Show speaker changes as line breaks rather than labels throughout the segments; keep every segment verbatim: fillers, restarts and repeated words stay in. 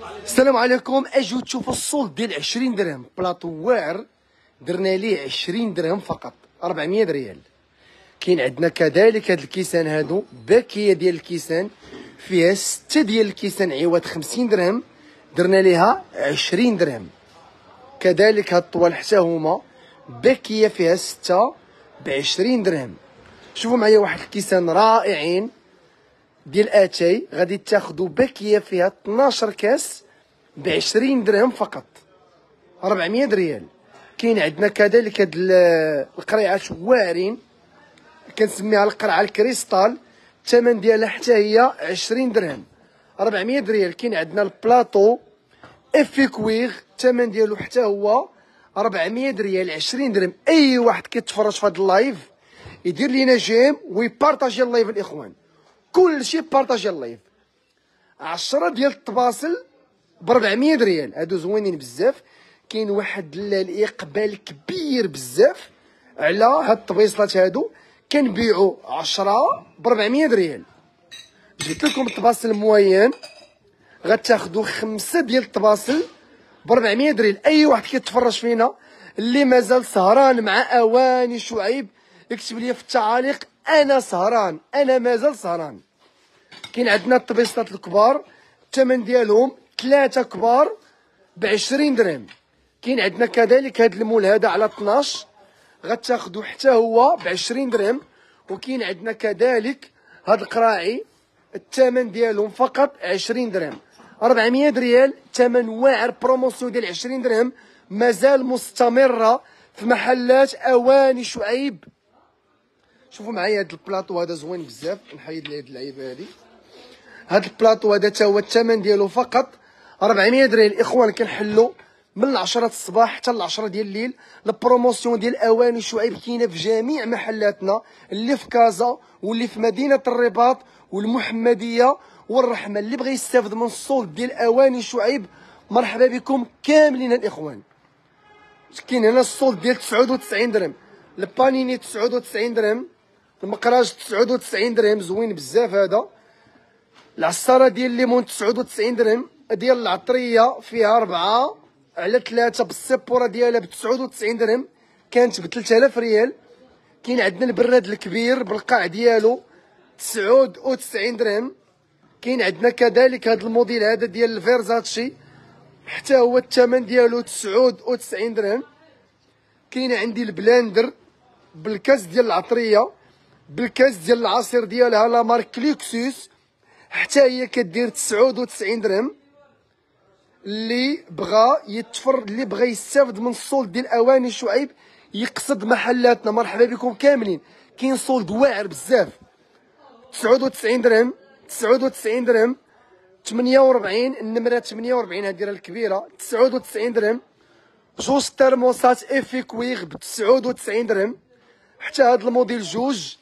السلام عليكم. اجيو تشوفوا الصول ديال عشرين درهم بلاطو واعر، درنا ليه عشرين درهم فقط، أربعمية ريال. كاين عندنا كذلك هاد الكيسان هادو، باكيه ديال الكيسان فيها ستة ديال الكيسان عوض خمسين درهم، درنا ليها عشرين درهم. كذلك هاد الطوال حتى هما باكيه فيها ستة بعشرين درهم. شوفوا معايا واحد الكيسان رائعين ديال اتاي، غادي تاخدو باكيه فيها اثناش كاس بعشرين درهم فقط، أربعمية ريال. كاين عندنا كذلك هاد القريعات واعرين، كنسميها القرعه الكريستال، الثمن ديالها حتى هي عشرين درهم، أربعمية ريال. كاين عندنا البلاطو افي كويغ، الثمن ديالو حتى هو أربعمية ريال، عشرين درهم. اي واحد كيتفرج في هاد اللايف يدير لينا جيم ويبارطاجي اللايف الاخوان، كلشي بارطاجي اللايف. عشرة ديال الطباسل ب أربعمية ريال، هادو زوينين بزاف. كاين واحد الاقبال كبير بزاف على هاد الطبيصلات هادو، كنبيعو عشرة ب أربعمية ريال. جبت لكم الطباسل موين، غتاخدو خمسة ديال الطباسل ب أربعمية ريال. اي واحد كيتفرج فينا اللي مازال سهران مع اواني شعيب يكتب لي في التعاليق انا سهران، انا مازال سهران. كاين عندنا الطبيصلات الكبار، الثمن ديالهم ثلاثة كبار بعشرين درهم. كاين عندنا كذلك هاد المول هذا على اثناش، غتاخدو حتى هو بعشرين درهم. وكاين عندنا كذلك هاد القراعي، الثمن ديالهم فقط عشرين درهم، أربعمية ريال. ثمن واعر، بروموسيون ديال عشرين درهم، مازال مستمرة في محلات اواني شعيب. شوفوا معايا هاد البلاطو هذا زوين بزاف، نحيد لي هاد اللعيبه هادي. هاد البلاطو هذا تا هو الثمن ديالو فقط أربعمية ريال. اخوان كنحلو من العشرة الصباح حتى العشرة ديال الليل. البروموسيون ديال اواني شعيب كاينه في جميع محلاتنا، اللي في كازا واللي في مدينه الرباط والمحمديه والرحمه. اللي بغى يستافد من الصول ديال اواني شعيب مرحبا بكم كاملين الاخوان. كاين هنا الصول ديال تسعة وتسعين درهم، البانيني تسعة وتسعين درهم، المقراج تسعة وتسعين درهم زوين بزاف هذا. العصاره ديال الليمون تسعة وتسعين درهم، ديال العطريه فيها أربعة على ثلاثة بالسيبوره ديالها ب تسعة وتسعين درهم، كانت ب ثلاثة آلاف ريال. كاين عندنا البراد الكبير بالقاع ديالو تسعة وتسعين درهم. كاين عندنا كذلك هذا الموديل هذا ديال الفيرزاتشي، حتى هو الثمن ديالو تسعة وتسعين درهم. كاين عندي البلاندر بالكاس ديال العطريه، بالكاس ديال العصير ديالها لا مارك ليكسوس، حتى هي كدير تسعة وتسعين درهم. اللي بغى يتفر اللي بغى يستافد من الصول ديال اواني شعيب يقصد محلاتنا، مرحبا بكم كاملين. كاين صول واعر بزاف، تسعة وتسعين درهم، تسعة وتسعين درهم، ثمانية وأربعين النمره ثمانية وأربعين هادي راه الكبيره، تسعة وتسعين درهم. جوج ترموسات افي كويغ ب تسعة وتسعين درهم، حتى هاد الموديل جوج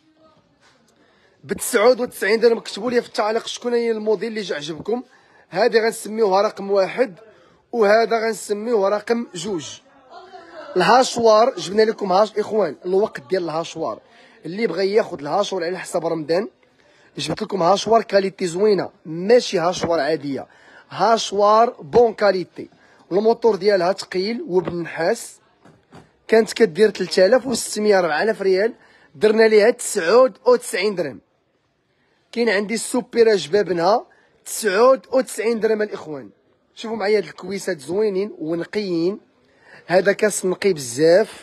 ب تسعة وتسعين درهم. كتبوا لي في التعليق شكون هي الموديل اللي جا عجبكم. هذه غنسميوها رقم واحد، وهذا غنسميوه رقم جوج. الهاشوار جبنا لكم هاش اخوان، الوقت ديال الهاشوار اللي بغى ياخذ الهاشوار على حساب رمضان، جبت لكم هاشوار كاليتي زوينه، ماشي هاشوار عاديه، هاشوار بون كاليتي. الموتور ديالها ثقيل وبالنحاس، كانت كدير ثلاثة آلاف وستمية أربعة آلاف ريال، درنا ليها تسعة وتسعين درهم. كاين عندي السوبيرا جبابنها تسعة وتسعين درهم الاخوان. شوفوا معايا هاد الكويسات زوينين ونقيين، هذا كاس نقي بزاف،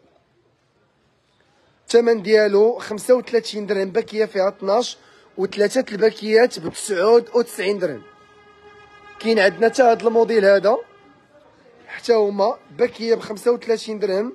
الثمن ديالو خمسة وثلاثين درهم، باكيه فيها اثناش وثلاثه الباكيات ب تسعة وتسعين درهم. كاين عندنا حتى هاد الموديل هذا، حتى هما باكيه ب خمسة وثلاثين درهم،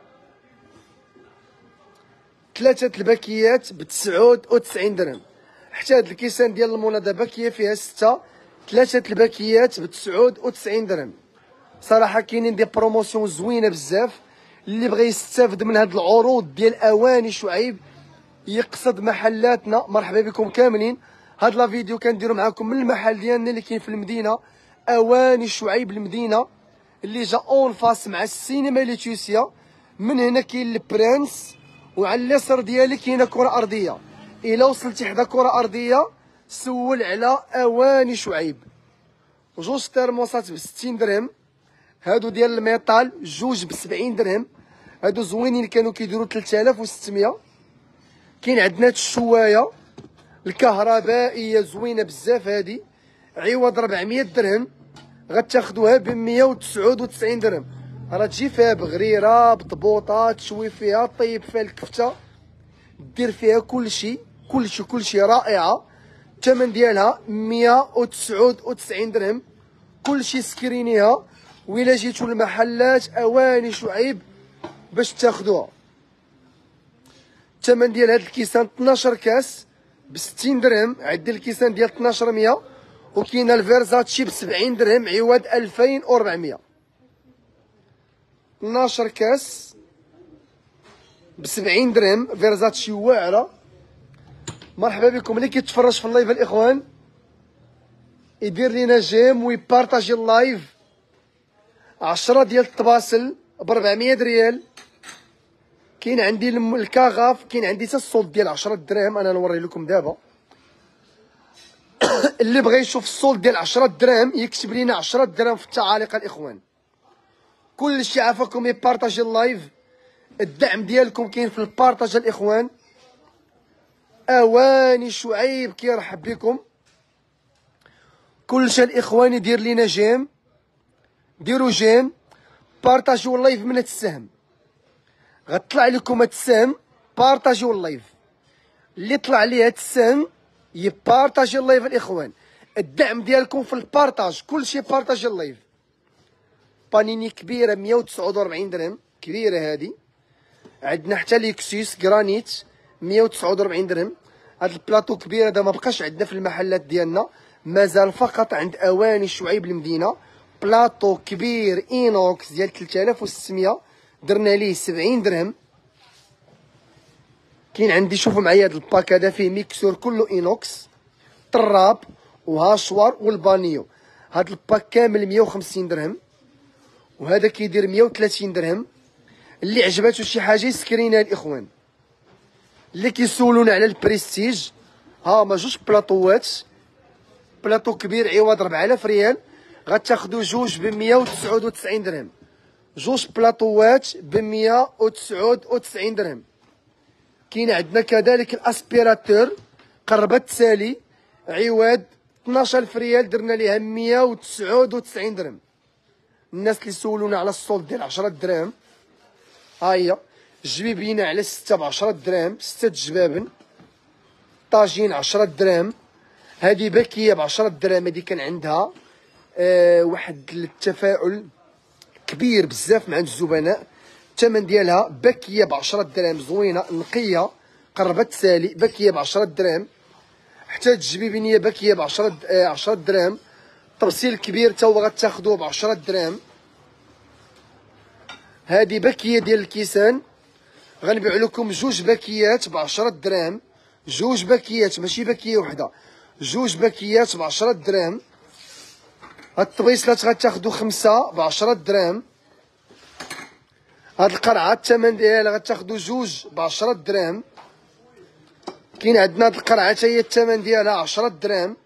ثلاثه الباكيات ب تسعة وتسعين درهم. حتى هاد الكيسان ديال المناضه باكيه فيها ستة، ثلاثه الباكيات ب تسعة وتسعين درهم. صراحه كاينين دي بروموسيون زوينه بزاف، اللي بغى يستافد من هاد العروض ديال اواني شعيب يقصد محلاتنا، مرحبا بكم كاملين. هاد لا فيديو كنديرو معاكم من المحل ديالنا اللي كاين في المدينه اواني شعيب المدينه، اللي جا اون فاس مع السينما ليتوسيا. من هنا كاين البرانس، وعلى اليسار ديالي كاينه كره ارضيه. الا وصلتي حدا كره ارضيه سول على اواني شعيب. جوج ترموسات بستين درهم. هادو ديال الميطال جوج بسبعين درهم. هادو زوينين كانوا كيديروا تلت آلاف وستمية. كاين عندنا هاد الشوايه الكهربائيه زوينه بزاف، هادي عوض ربعمية درهم غتاخدوها ب مية وتسعة وتسعين درهم. راه تجي فيها بغريره بطبوطه، تشوي فيها، طيب فيها الكفته، دير فيها كلشي كلشي كلشي رائعه. الثمن ديالها مية وتسعة وتسعين درهم. كلشي سكرينيها، وإلا جيتو للمحلات اواني شعيب باش تاخدوها. الثمن ديال هاد الكيسان اثناش كاس بستين درهم. عندي الكيسان ديال اثناش مية، وكاينه الفيرزاتشي بسبعين درهم عوض ألفين وربعمية. اثناش كاس بسبعين درهم فيرزاتشي واعره. مرحبا بكم اللي كيتفرج في اللايف الاخوان، يدير لينا جيم ويبارطاجي اللايف. عشرة ديال الطباسل ب ربعمية ريال. كاين عندي الكاغاف، كاين عندي حتى الصوت ديال عشرة دراهم، انا نوري لكم دابا. اللي بغى يشوف الصوت ديال عشرة دراهم يكتب لينا عشرة دراهم في التعاليق الاخوان. كلشي عافاكم يبارطاجي اللايف. الدعم ديالكم كاين في البارطاج الاخوان. اواني شعيب كيرحب بكم. كلشي الاخوان يدير لينا جيم، ديروا جيم، بارطاجيو اللايف من هاد السهم. غطلع لكم هاد السهم، بارطاجيو اللايف. اللي طلع ليه هاد السهم يبارطاجي اللايف الاخوان. الدعم ديالكم في البارطاج، كلشي بارطاجي اللايف. بانيني كبيره مية وتسعة وأربعين درهم، كبيره هادي. عندنا حتى ليكسيس غرانيت مية وتسعة وأربعين درهم. هاد البلاطو كبير هذا ما بقاش عندنا في المحلات ديالنا، مازال فقط عند اواني شعيب المدينه. بلاطو كبير اينوكس ديال ثلاثة آلاف وستمية، درنا ليه سبعين درهم. كاين عندي، شوفوا معايا هاد الباك هذا فيه ميكسور كله اينوكس، طراب وهاشوار والبانيو. هاد الباك كامل مية وخمسين درهم، وهذا كيدير مية وثلاثين درهم. اللي عجباتو شي حاجه يسكرينها الاخوان. اللي كيسولونا على البريستيج، ها هما جوج بلاطوات، بلاطو كبير عوض ربعة آلاف ريال غتاخدو جوج ب مية وتسعة وتسعين درهم. جوج بلاطوات ب مية وتسعة وتسعين درهم. كاين عندنا كذلك الاسبيراتور قربت تسالي عوض اثناش ألف ريال، درنا ليها مية وتسعة وتسعين درهم. الناس اللي سولونا على الصوت ديال عشرة دراهم، ها هي جبيبينه على ستة بعشرة دراهم، ستة جبابن. طاجين عشرة دراهم. هذه باكيه بعشرة دراهم، هذه كان عندها آه واحد التفاعل كبير بزاف مع الزبناء. الثمن ديالها باكيه بعشرة دراهم، زوينه نقيه قربت تسالي، باكيه بعشرة دراهم. حتى الجبيبينيه باكيه بعشرة آه عشرة دراهم. طرسيل كبير تا هو غتاخدوه بعشرة دراهم. هذه باكيه ديال الكيسان، غنبيع لكم جوج باكيات بعشرة دراهم. جوج باكيات ماشي باكيه وحده، جوج باكيات بعشرة دراهم. هاد الطبيصلات غتاخدو خمسة بعشرة دراهم. هاد القرعه الثمن ديالها غتاخدو جوج بعشرة دراهم. كاين عندنا هاد القرعه حتى هي الثمن ديالها عشرة دراهم.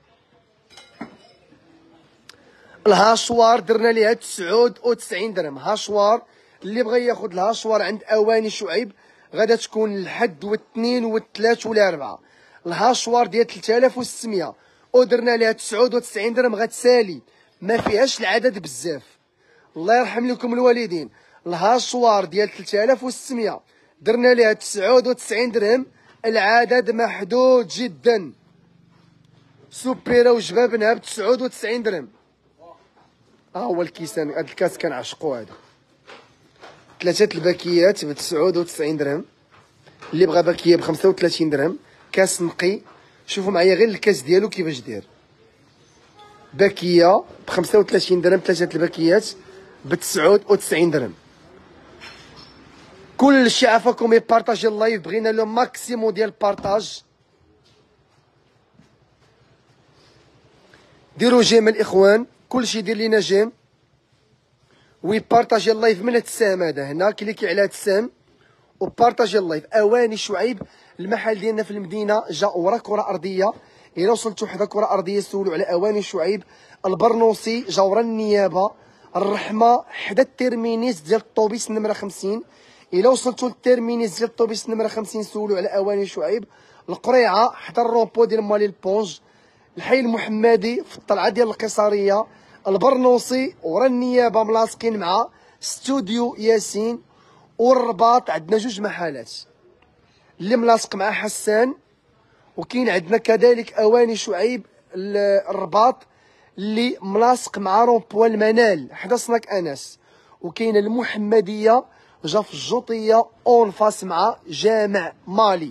الهاشوار درنا ليها تسعة وتسعين درهم. هاشوار اللي بغى ياخد الهاشوار عند اواني شعيب غادا تكون الحد والاثنين والثلاث والاربعه. الهاشوار ديال ثلاثة آلاف وستمية ودرنا ليها تسعة وتسعين درهم غتسالي، ما فيهاش العدد بزاف. الله يرحم لكم الوالدين. الهاشوار ديال ثلاثة آلاف وستمية درنا ليها تسعة وتسعين درهم، العدد محدود جدا. سوبيرا وجبابنها ب تسعة وتسعين درهم. ها هو الكيسان، هاد الكاس كنعشقو. هذا ثلاثة الباكيات ب تسعة وتسعين درهم. اللي بغى باكيه ب خمسة وثلاثين درهم. كاس نقي، شوفوا معايا غير الكاس ديالو كيفاش داير. باكيه ب خمسة وثلاثين درهم، ثلاثة الباكيات ب تسعة وتسعين درهم. كلشي عافاكم يبارطاجي اللايف، بغينا لو ماكسيموم ديال البارطاج. ديروا جيم الاخوان، كلشي يدير لينا جيم ويبارطاجي اللايف من هاد السهم هذا هنا، كليكي على هاد السهم وبارطاجي اللايف. اواني شعيب المحل ديالنا في المدينه جا ورا كره ارضيه، الى وصلتوا حدا كره ارضيه سولوا على اواني شعيب، البرنوسي جوره النيابه، الرحمه حدا التيرمينيس ديال الطوبيس نمره خمسين. الى وصلتوا للتيرمينيس ديال الطوبيس نمره خمسين سولوا على اواني شعيب، القريعه حدا الرومبو ديال مالي البونج، الحي المحمدي في الطلعه ديال القيصريه، البرنوسي ورا النيابه ملاصقين مع استوديو ياسين، والرباط عندنا جوج محلات اللي ملاصق مع حسان، وكاين عندنا كذلك اواني شعيب الرباط اللي ملاصق مع رومبوا المنال حدا سناك انس، وكاين المحمديه جا في الجوطيه اون فاس مع جامع مالي.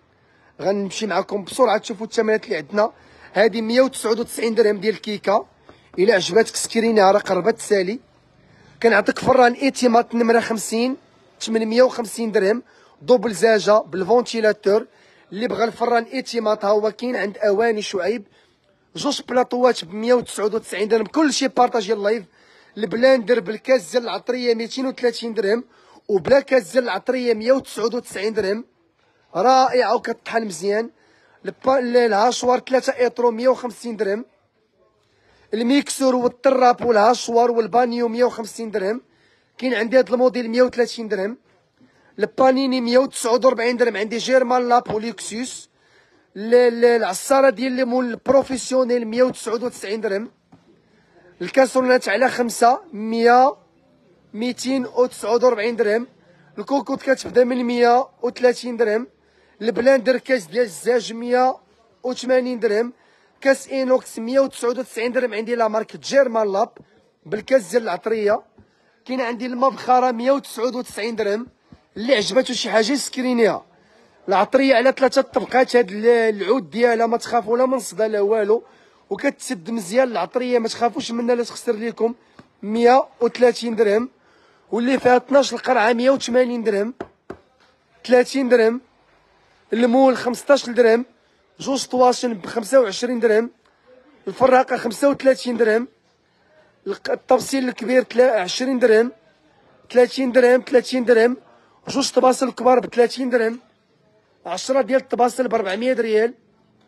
غنمشي معكم بسرعه تشوفوا الثمنات اللي عندنا. هذه مية وتسعة وتسعين درهم ديال الكيكه، الا عجباتك سكرينيها راه قربت تسالي. كنعطيك فران ايتيمات نمره خمسين ثمنمية وخمسين درهم دوبل زاجه بالفونتيلاتور. اللي بغى الفران ايتيمات ها هو كاين عند اواني شعيب، جوج بلاطوات ب مية وتسعة وتسعين درهم. كلشي بارطاجي اللايف. البلاندر بالكاس ديال العطريه ميتين وثلاثين درهم، وبلا كاس ديال العطريه مية وتسعة وتسعين درهم رائعه وكطحن مزيان. الهاشوار ثلاثة ايطرو مية وخمسين درهم. الميكسور والطراب والهاشوار والبانيو مية وخمسين درهم. كاين عندي هذا الموديل مية وثلاثين درهم. البانيني مية وتسعة وأربعين درهم عندي جيرمان لاب وليكسوس. العصاره ديال الليمون البروفيسيونيل مية وتسعة وتسعين درهم. الكاسرونات على خمسة مية ميتين وتسعة وأربعين درهم. الكوكوط كتبدا من مية وثلاثين درهم. البلاندر كاس ديال الزاج مية وثمانين درهم. كاس اينوكس مية وتسعة وتسعين درهم عندي لا مارك جيرمان لاب بالكاس ديال العطريه. كاين عندي المبخره مية وتسعة وتسعين درهم. اللي عجباتو شي حاجه سكرينيها. العطريه على ثلاثه طبقات، هاد العود ديالها ما تخافوا لا من صدى لا والو، وكتسد مزيان العطريه ما تخافوش منها لا تخسر لكم. مية وثلاثين درهم. واللي فيها اثناش القرعه مية وثمانين درهم. ثلاثين درهم. المول خمسطاش درهم. جوج طواشن ب خمسة وعشرين درهم. الفراقه خمسة وثلاثين درهم. الطبسيل الكبير عشرين درهم. ثلاثين درهم. ثلاثين درهم. جوج طباسل كبار ب ثلاثين درهم. عشرة ديال الطباسل ب أربعمية ريال.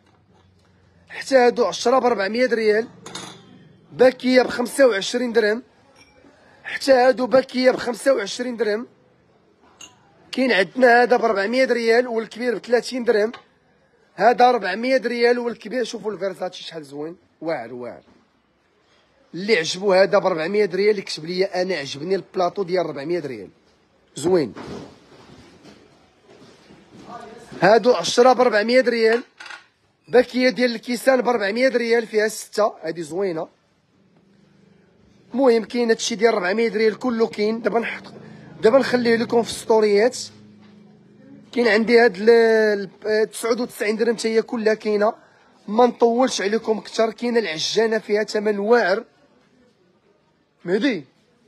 حتى هادو عشرة ب أربعمية ريال. باكيه ب خمسة وعشرين درهم. حتى هادو باكيه ب خمسة وعشرين درهم. كاين عندنا هذا ب أربعمية ريال والكبير ب ثلاثين درهم. هذا أربعمية ريال والكبير. شوفوا الفيرساتشي شحال زوين، واعر واعر. اللي عجبو هذا ب أربعمية ريال يكتب لي انا عجبني البلاطو ديال أربعمية ريال زوين. هادو عشرة ب أربعمية ريال. باكيه ديال الكيسان ب أربعمية ريال فيها ستة، هادي زوينه. المهم كاين هادشي ديال أربعمية ريال كله كاين. دابا نحط دابا نخليه لكم في السطوريات. كاين عندي هاد تسعة وتسعين درهم حتى هي كلها كاينه. ما نطولش عليكم اكثر. كاينه العجانه فيها ثمن واعر. مهدي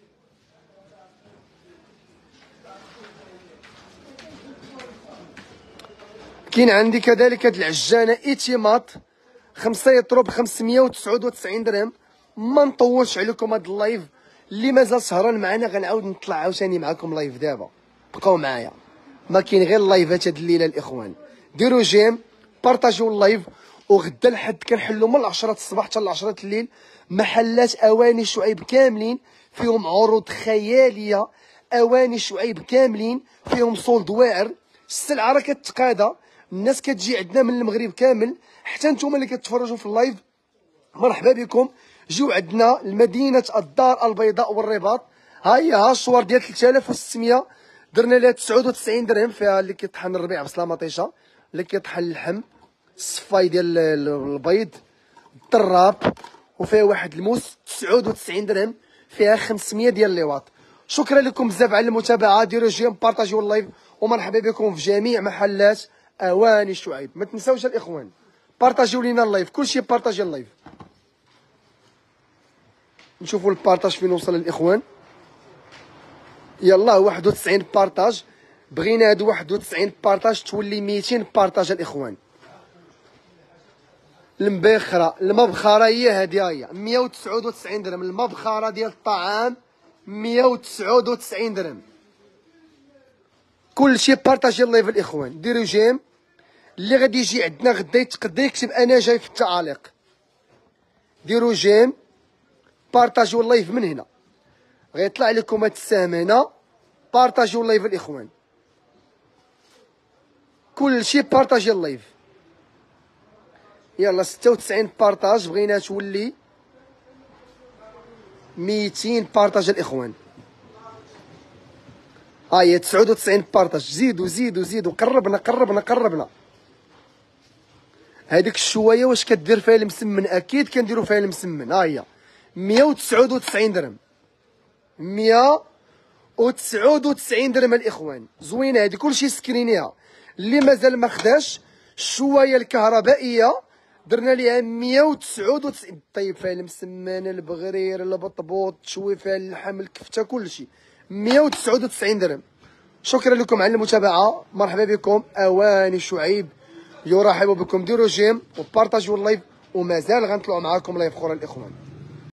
كاين عندي كذلك هاد العجانه ايتيمات خمسة يطرو ب خمسمية وتسعة وتسعين درهم. ما نطولش عليكم هاد اللايف. اللي مازال سهران معنا غنعاود نطلع عاوتاني معكم لايف دابا. بقاو معايا، ما كاين غير اللايفات هاد الليله الاخوان. ديروا جيم، بارطاجيو اللايف، وغدا الحد كنحلو من العشرة الصباح حتى العشرة الليل محلات اواني شعيب كاملين فيهم عروض خياليه. اواني شعيب كاملين فيهم سولد واعر. السلعه راه كتقادا. الناس كتجي عندنا من المغرب كامل. حتى نتوما اللي كتفرجوا في اللايف مرحبا بكم. جيو عندنا لمدينه الدار البيضاء والرباط. ها هي ها الصور ديال ثلاثة آلاف وستمية درنا لها تسعة وتسعين درهم. فيها اللي كيطحن الربيع بصلا مطيشه، اللي كيطحن اللحم، الصفاي ديال البيض، الطراب، وفيها واحد الموس تسعة وتسعين درهم. فيها خمسمية ديال الليواط. شكرا لكم بزاف على المتابعه. ديروا جيم، بارطاجيو اللايف، ومرحبا بكم في جميع محلات اواني شعيب. ما تنساوش الاخوان بارطاجيو لينا اللايف. كلشي بارطاجي اللايف. نشوفوا البارطاج فين وصل الاخوان. يلا واحد وتسعين بارطاج. بغينا هادو واحد وتسعين بارطاج تولي ميتين بارطاج الاخوان. المبخره المبخره هي هادي، هي مية وتسعة وتسعين درهم. المبخره ديال الطعام مية وتسعة وتسعين درهم. كلشي بارطاجي اللايف الاخوان. ديروا جيم. اللي غادي يجي عندنا غدا يتقدر يكتب انا جاي في التعاليق. ديروا جيم، بارطاجيو اللايف من هنا، غيطلع لكم هاد السهم هنا، بارطاجيو اللايف الاخوان، كلشي بارطاجي اللايف. يلا ستة وتسعين بارطاج، بغينا تولي ميتين بارطاج الاخوان. ها هي تسعة وتسعين بارطاج، زيدوا زيدوا زيدوا، قربنا قربنا قربنا. هذيك الشويه واش كدير فيها المسمن؟ اكيد كنديروا فيها المسمن. ها هي مية وتسعة وتسعين درهم، مية وتسعة وتسعين درهم الاخوان. زوينه هذه، كلشي سكرينيها. اللي مازال ما خداش الشوايه الكهربائيه درنا ليها مية وتسعة وتسعين. طيب فيها المسمن، البغرير، البطبوط، تشوي فيها اللحم، الكفته، كلشي مية وتسعة وتسعين درهم. شكرا لكم على المتابعه، مرحبا بكم. اواني شعيب يرحب بكم. ديروا جيم وبارطاجيو اللايف، ومازال غنطلعوا معاكم لايف اخرى الاخوان.